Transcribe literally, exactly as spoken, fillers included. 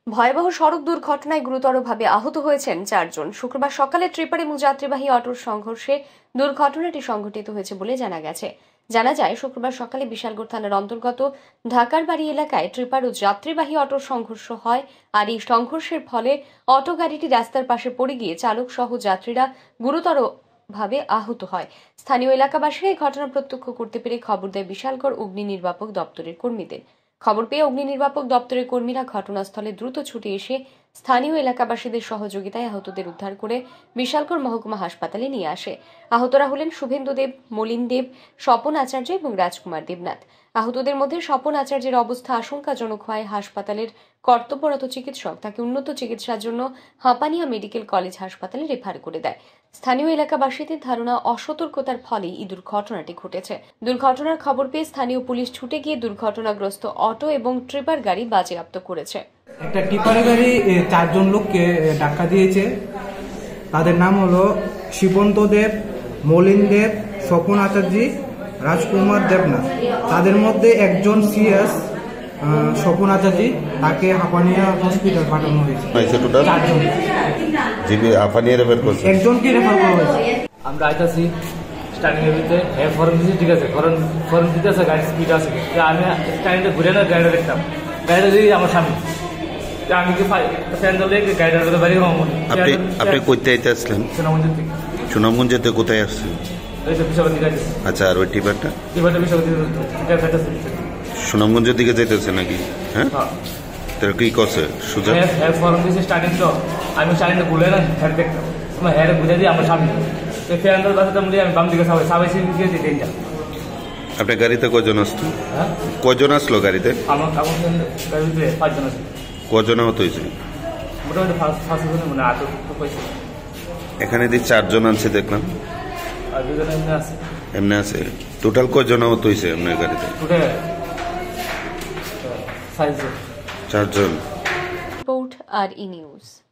ভয়াবহ সড়ক দুর্ঘটনায় গুরুতরভাবে আহত হয়েছেন চারজন। শুক্রবার সকালে ট্রিপার এবং যাত্রীবাহী অটোর সংঘর্ষে দুর্ঘটনাটি সংঘটিত হয়েছে বলে জানা গেছে। জানা যায়, শুক্রবার সকালে বিশালগড় থানার অন্তর্গত ঢাকার বাড়ি এলাকায় ট্রিপার ও যাত্রীবাহী অটোর সংঘর্ষ হয়। আর এই সংঘর্ষের ফলে অটো গাড়িটি রাস্তার পাশে পড়ে গিয়ে চালক সহ যাত্রীরা গুরুতর ভাবে আহত হয়। স্থানীয় এলাকাবাসীরা এই ঘটনা প্রত্যক্ষ করতে পেরে খবর দেয় বিশালগড় অগ্নি নির্বাপক দপ্তরের কর্মীদের। খবর পেয়ে অগ্নি নির্বাপক দপ্তরের কর্মীরা ঘটনাস্থলে দ্রুত ছুটে এসে স্থানীয় এলাকাবাসীদের সহযোগিতায় আহতদের উদ্ধার করে বিশালগড় মহকুমা হাসপাতালে নিয়ে আসে। আহতরা হলেন শুভেন্দু দেব, মলিন দেব, স্বপন আচার্য এবং রাজকুমার দেবনাথ। আহতদের মধ্যে স্বপন আচার্যের অবস্থা আশঙ্কাজনক হয় হাসপাতালের কর্তব্যরত চিকিৎসক তাকে উন্নত চিকিৎসার জন্য হাঁপানিয়া মেডিকেল কলেজ হাসপাতালে রেফার করে দেয়। স্থানীয় এলাকাবাসীদের ধারণা, অসতর্কতার ফলেই এই দুর্ঘটনাটি ঘটেছে। দুর্ঘটনার খবর পেয়ে স্থানীয় পুলিশ ছুটে গিয়ে দুর্ঘটনাগ্রস্ত অটো এবং ট্রিপার গাড়ি বাজেয়াপ্ত করেছে। একটা টিপার গাড়ি চারজন লোককে ধাক্কা দিয়েছে। তাদের নাম হলো শিবন্ত দেব, মলিন দেব, স্বপন আচার্য, রাজকুমার দেবনাথ। তাদের মধ্যে একজন সিএস স্বপন আচার্য, তাকে হাঁপানিয়া হসপিটাল পাঠানো হয়েছে। চারজন একজনকে রেফার করা হয়েছে। আমরা আইতাছি স্টার্টিং এর ভিতরে হ্যাঁ ফরেন দিয়েছি, ঠিক আছে, ফরেন ফরেন দিতে আছে, গাড়ি স্পিড আছে। আমি স্টার্টিংটা ঘুরে না গাড়িটা দেখতাম, গাড়িটা যদি আমার সামনে আমি কি ফ্যান ধরলে গাড়িটার বাড়ি হবো। আপনি আপনি কোথায় আইতে আসলেন? সুনামগঞ্জ থেকে। সুনামগঞ্জ যেতে কোথায় আসছেন? আচ্ছা, আর ওই টিপারটা টিপারটা বিশাল সুনামগঞ্জের দিকে যাইতেছে নাকি? হ্যাঁ, তার কি করছে? সুজা হ্যাঁ ফরেন দিয়েছি স্টার্টিং তো আমি স্টার্টিংটা ঘুরে না হ্যাঁ দেখতাম, আমার হ্যাঁ ঘুরে দিই আমার সামনে ফ্যান ধরে বাসাতাম দিয়ে আমি বাম দিকে সবাই সবাই দিয়ে দিই তিনটা। আপনার গাড়িতে কজন আসতো? হ্যাঁ, কজন আসলো গাড়িতে? আমার আমার গাড়িতে পাঁচজন আছে। কজন আহত হয়েছে? মোটামুটি ফার্স্ট জনে মানে আট পয়সা। এখানে দিয়ে চারজন আছে দেখলাম, আর দুজন এমনি আছে। এমনি আছে। টোটাল কজন আহত হয়েছে আপনার গাড়িতে? টোটাল চারজন। চারজন। রিপোর্ট আর ই নিউজ।